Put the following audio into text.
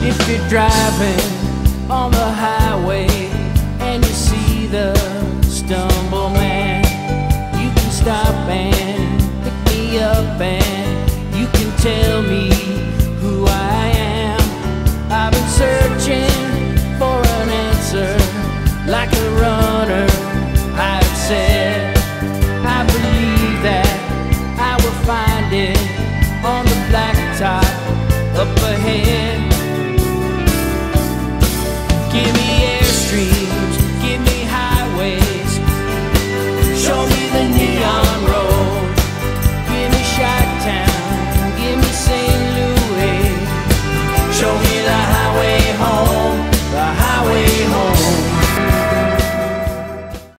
If you're driving on the highway and you see the stumble man, you can stop and pick me up and you can tell me